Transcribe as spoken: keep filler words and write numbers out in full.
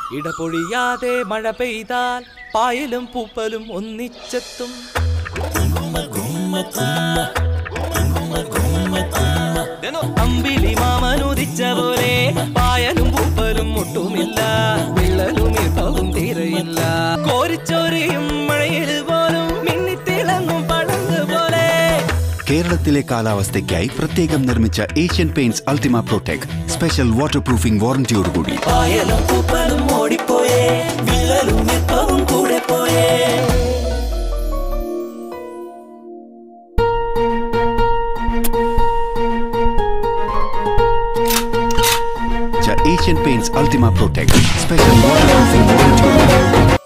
ഇടപൊഴിയാതെ മഴ പെയ്താൽ പായലും പൂപ്പലും ഒന്നിച്ചെത്തും. അമ്പിളി മാമനുദിച്ച പോലെ പായലും പൂപ്പലും ഒട്ടുമില്ല, വിള്ളലും ഇപ്പവും തീരെയില്ല. കോരിച്ചോരിയും മഴയിൽ പോലും മിന്നിത്തിളങ്ങും പടങ്ങ് പോലെ. കേരളത്തിലെ കാലാവസ്ഥയ്ക്കായി പ്രത്യേകം നിർമ്മിച്ച Asian Paints Ultima Protek special water proofing വാറന്റിയോടുകൂടി. പായലും പൂപ്പലും ഓടിപ്പോയേ, വിള്ളലും ഇപ്പവും കൂടെ പോയേ. Asian Paints Ultima Protect Special Waterproofing Warranty.